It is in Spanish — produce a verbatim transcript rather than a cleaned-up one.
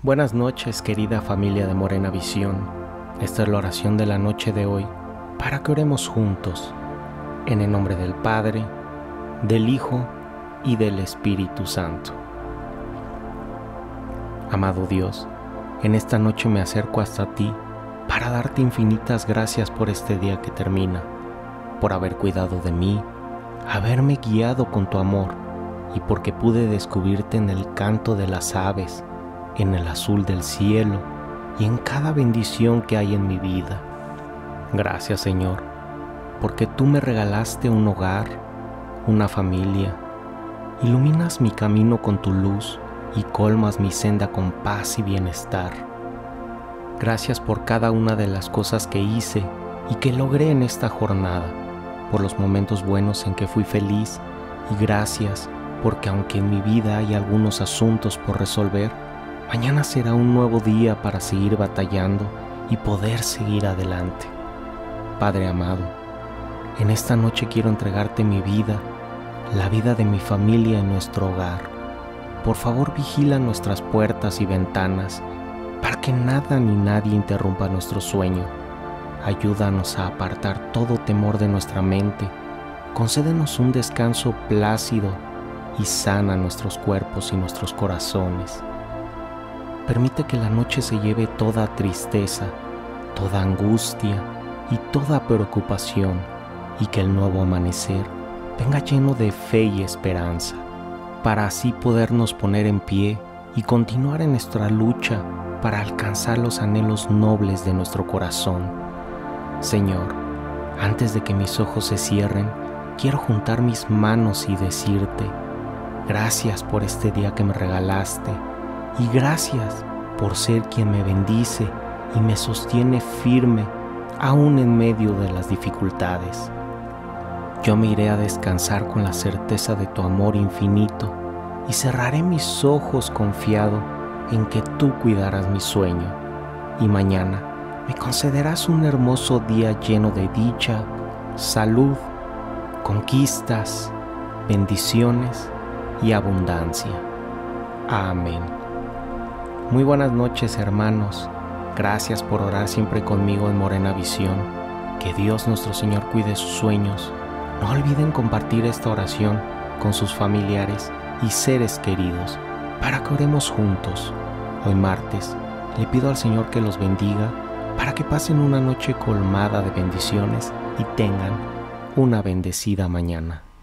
Buenas noches, querida familia de Morena Visión. Esta es la oración de la noche de hoy para que oremos juntos, en el nombre del Padre, del Hijo y del Espíritu Santo. Amado Dios, en esta noche me acerco hasta ti para darte infinitas gracias por este día que termina, por haber cuidado de mí, haberme guiado con tu amor y porque pude descubrirte en el canto de las aves, en el azul del cielo y en cada bendición que hay en mi vida. Gracias, Señor, porque tú me regalaste un hogar, una familia, iluminas mi camino con tu luz y colmas mi senda con paz y bienestar. Gracias por cada una de las cosas que hice y que logré en esta jornada, por los momentos buenos en que fui feliz, y gracias porque aunque en mi vida hay algunos asuntos por resolver, mañana será un nuevo día para seguir batallando y poder seguir adelante. Padre amado, en esta noche quiero entregarte mi vida, la vida de mi familia en nuestro hogar. Por favor, vigila nuestras puertas y ventanas para que nada ni nadie interrumpa nuestro sueño. Ayúdanos a apartar todo temor de nuestra mente. Concédenos un descanso plácido y sana nuestros cuerpos y nuestros corazones. Permite que la noche se lleve toda tristeza, toda angustia y toda preocupación, y que el nuevo amanecer venga lleno de fe y esperanza, para así podernos poner en pie y continuar en nuestra lucha para alcanzar los anhelos nobles de nuestro corazón. Señor, antes de que mis ojos se cierren, quiero juntar mis manos y decirte: gracias por este día que me regalaste, y gracias por ser quien me bendice y me sostiene firme aún en medio de las dificultades. Yo me iré a descansar con la certeza de tu amor infinito y cerraré mis ojos confiado en que tú cuidarás mi sueño, y mañana me concederás un hermoso día lleno de dicha, salud, conquistas, bendiciones y abundancia. Amén. Muy buenas noches, hermanos. Gracias por orar siempre conmigo en Morena Visión. Que Dios nuestro Señor cuide sus sueños. No olviden compartir esta oración con sus familiares y seres queridos para que oremos juntos. Hoy martes le pido al Señor que los bendiga para que pasen una noche colmada de bendiciones y tengan una bendecida mañana.